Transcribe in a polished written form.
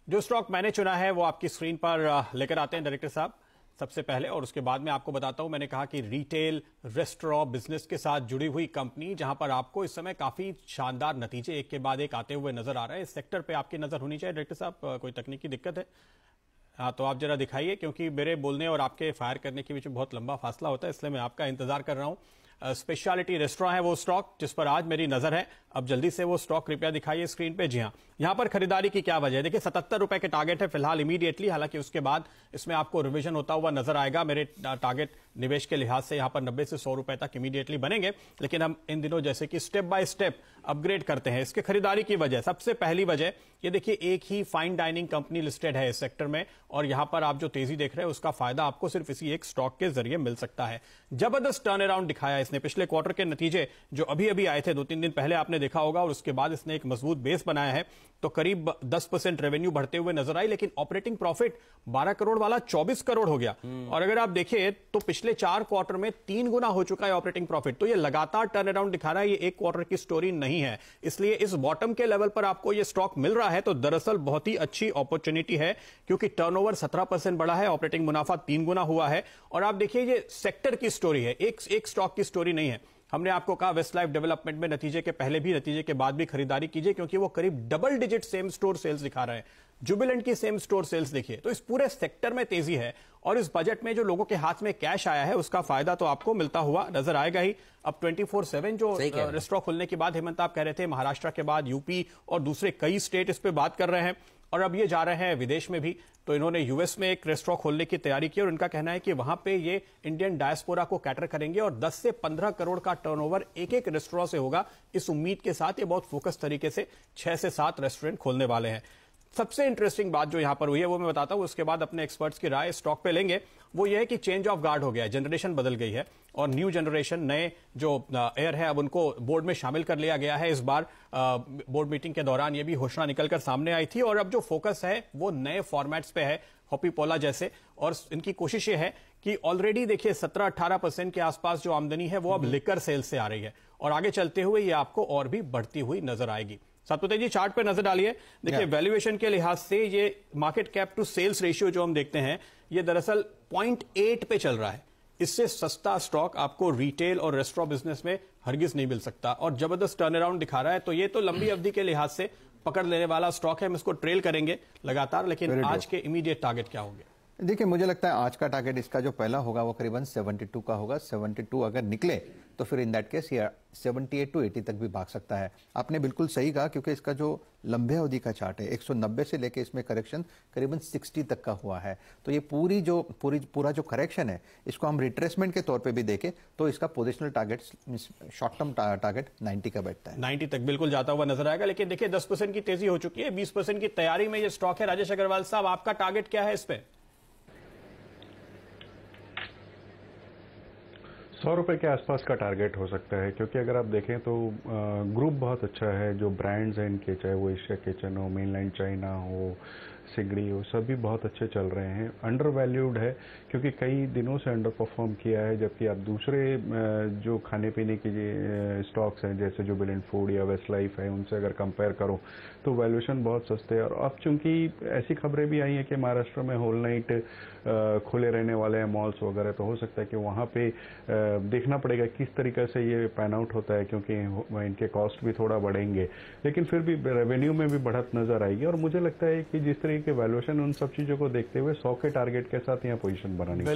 जो स्टॉक मैंने चुना है वो आपकी स्क्रीन पर लेकर आते हैं डायरेक्टर साहब सबसे पहले, और उसके बाद में आपको बताता हूं। मैंने कहा कि रिटेल रेस्टोरेंट बिजनेस के साथ जुड़ी हुई कंपनी, जहां पर आपको इस समय काफी शानदार नतीजे एक के बाद एक आते हुए नजर आ रहे हैं। इस सेक्टर पे आपकी नजर होनी चाहिए डायरेक्टर साहब। कोई तकनीकी दिक्कत है? हाँ, तो आप जरा दिखाइए, क्योंकि मेरे बोलने और आपके फायर करने के बीच में बहुत लंबा फासला होता है, इसलिए मैं आपका इंतजार कर रहा हूं। स्पेशलिटी रेस्टोरेंट है वो स्टॉक जिस पर आज मेरी नजर है। अब जल्दी से वो स्टॉक कृपया दिखाइए स्क्रीन पे। जी हाँ, यहां पर खरीदारी की क्या वजह है? देखिए 77 रुपए के टारगेट है फिलहाल इमीडिएटली, हालांकि उसके बाद इसमें आपको रिवीजन होता हुआ नजर आएगा। मेरे टारगेट निवेश के लिहाज से यहां पर 90 से 100 रुपए तक इमीडिएटली बनेंगे, लेकिन हम इन दिनों जैसे कि स्टेप बाय स्टेप अपग्रेड करते हैं। इसके खरीदारी की वजह, सबसे पहली वजह ये देखिए, एक ही फाइन डाइनिंग कंपनी लिस्टेड है इस सेक्टर में, और यहां पर आप जो तेजी देख रहे हैं उसका फायदा आपको सिर्फ इसी एक स्टॉक के जरिए मिल सकता है। जबरदस्त टर्न अराउंड दिखाया इसने। पिछले क्वार्टर के नतीजे जो अभी अभी आए थे 2-3 दिन पहले आपने देखा होगा, और उसके बाद इसने एक मजबूत बेस बनाया है। तो करीब 10% रेवेन्यू बढ़ते हुए नजर आई, लेकिन ऑपरेटिंग प्रॉफिट 12 करोड़ वाला 24 करोड़ हो गया। और अगर आप देखिए तो पिछले 4 क्वार्टर में 3 गुना हो चुका है ऑपरेटिंग प्रॉफिट। तो ये लगातार टर्न अराउंड दिखा रहा है, ये एक क्वार्टर की स्टोरी नहीं है। इसलिए इस बॉटम के लेवल पर आपको ये स्टॉक मिल रहा है तो दरअसल बहुत ही अच्छी अपॉर्चुनिटी है, क्योंकि टर्नओवर 17% बढ़ा है, ऑपरेटिंग मुनाफा 3 गुना हुआ है। और आप देखिए ये सेक्टर की स्टोरी है, एक स्टॉक की स्टोरी नहीं है। हमने आपको कहा वेस्ट लाइफ डेवलपमेंट में नतीजे के पहले भी नतीजे के बाद भी खरीदारी कीजिए, क्योंकि वो करीब double digit same store sales दिखा रहे हैं। जुबिलेंट की सेम स्टोर सेल्स देखिए। तो इस पूरे सेक्टर में तेजी है, और इस बजट में जो लोगों के हाथ में कैश आया है उसका फायदा तो आपको मिलता हुआ नजर आएगा ही। अब 24/7 जो रेस्टोरेंट खुलने के बाद, हेमंत आप कह रहे थे महाराष्ट्र के बाद यूपी और दूसरे कई स्टेट इस पे बात कर रहे हैं, और अब ये जा रहे हैं विदेश में भी। तो इन्होंने यूएस में एक रेस्टोरेंट खोलने की तैयारी की, और इनका कहना है कि वहां पे ये इंडियन डायस्पोरा को कैटर करेंगे, और 10 से 15 करोड़ का टर्नओवर एक रेस्टोरेंट से होगा। इस उम्मीद के साथ ये बहुत फोकस तरीके से 6 से 7 रेस्टोरेंट खोलने वाले हैं। सबसे इंटरेस्टिंग बात जो यहां पर हुई है वो मैं बताता हूं, उसके बाद अपने एक्सपर्ट्स की राय स्टॉक पे लेंगे। वो ये है कि चेंज ऑफ गार्ड हो गया है, जनरेशन बदल गई है, और न्यू जनरेशन, नए जो एयर है, अब उनको बोर्ड में शामिल कर लिया गया है। इस बार बोर्ड मीटिंग के दौरान ये भी घोषणा निकलकर सामने आई थी, और अब जो फोकस है वो नए फॉर्मेट्स पे है, हॉपी पोला जैसे। और इनकी कोशिश ये है कि ऑलरेडी देखिए 17-18% के आसपास जो आमदनी है वो अब लिकर सेल्स से आ रही है, और आगे चलते हुए ये आपको और भी बढ़ती हुई नजर आएगी। सतपति जी चार्ट पे नजर डालिए। देखिए वैल्यूएशन के लिहाज से ये market cap to sales ratio जो हम देखते हैं, ये दरअसल 0.8 पे चल रहा है। इससे सस्ता स्टॉक आपको रिटेल और रेस्टोरेंट बिजनेस में हरगिज नहीं मिल सकता, और जबरदस्त टर्न अराउंड दिखा रहा है। तो ये तो लंबी अवधि के लिहाज से पकड़ लेने वाला स्टॉक है, हम इसको ट्रेल करेंगे लगातार। लेकिन आज के इमीडिएट टारगेट क्या होंगे? देखिए मुझे लगता है आज का टारगेट इसका जो पहला होगा वो करीबन 72 का होगा। 72 अगर निकले तो फिर इन दैट केस ये 78 to 80 तक भी भाग सकता है। आपने बिल्कुल सही कहा, क्योंकि इसका जो लंबे अवधि का चार्ट है 190 से लेके इसमें करेक्शन करीबन 60 तक का हुआ है। तो ये पूरा जो करेक्शन है, इसको हम रिट्रेसमेंट के तौर पे भी देखें तो इसका positional target, short term target 90 का बैठता है। 90 तक बिल्कुल जाता हुआ नजर आएगा। लेकिन देखिए 10% की तेजी हो चुकी है, 20% की तैयारी में ये स्टॉक है। राजेश अग्रवाल साहब, आपका टारगेट क्या है इस पे? 100 रुपए के आसपास का टारगेट हो सकता है, क्योंकि अगर आप देखें तो ग्रुप बहुत अच्छा है। जो ब्रांड्स हैं इनके, चाहे वो एशिया किचन हो, मेनलैंड चाइना हो, सिगड़ी हो, सभी बहुत अच्छे चल रहे हैं। अंडर वैल्यूड है, क्योंकि कई दिनों से अंडर परफॉर्म किया है। जबकि आप दूसरे जो खाने पीने के स्टॉक्स हैं जैसे जुबिलेंट फूड या वेस्ट लाइफ है, उनसे अगर कंपेयर करो तो वैल्यूएशन बहुत सस्ते है। और अब चूंकि ऐसी खबरें भी आई हैं कि महाराष्ट्र में होल नाइट खुले रहने वाले हैं मॉल्स वगैरह, तो हो सकता है कि वहाँ पे देखना पड़ेगा किस तरीके से ये पैन आउट होता है, क्योंकि इनके कॉस्ट भी थोड़ा बढ़ेंगे, लेकिन फिर भी रेवेन्यू में भी बढ़त नजर आएगी। और मुझे लगता है कि जिस तरह के वैल्यूएशन, उन सब चीजों को देखते हुए 100 के टारगेट के साथ यहाँ पोजीशन बनानी